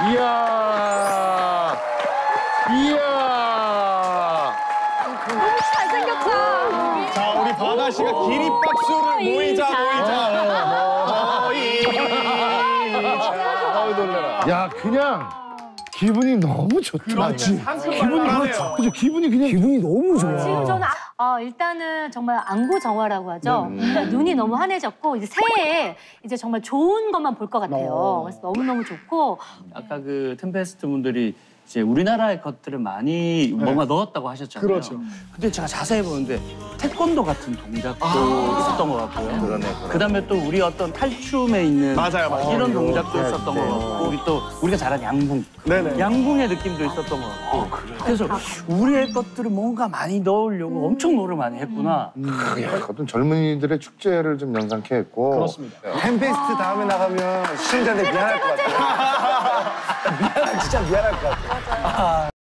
이야. 이야. 너무 잘생겼다. 자, 우리 바다 씨가 기립박수를 모이자. 아우 놀래라. 야 그냥 기분이 너무 좋다. 그렇지. 기분이 그렇죠. 기분이 그냥 기분이 너무 좋아. 지금 저는 일단은 정말 안구정화라고 하죠. 그러니까 눈이 너무 환해졌고 이제 새해에 이제 정말 좋은 것만 볼 것 같아요. 그래서 너무너무 좋고. 아까 그 템페스트 분들이 이제 우리나라의 것들을 많이 뭔가 넣었다고 하셨잖아요. 그렇죠. 근데 제가 자세히 보는데 태권도 같은 동작도 있었던 것 같고요. 그러네. 그다음에 또 우리 어떤 탈춤에 있는 맞아요. 이런 동작도 있었던 것 같고 또 우리가 잘하는 양궁. 네네. 양궁의 느낌도 있었던 것 같고. 그래서 우리의 것들을 뭔가 많이 넣으려고 엄청 노력을 많이 했구나. 어떤 젊은이들의 축제를 좀 연상케 했고. 그렇습니다. 템페스트 다음에 나가면 시청자들 미안할 것 같아. 진짜 미안할 것 같아.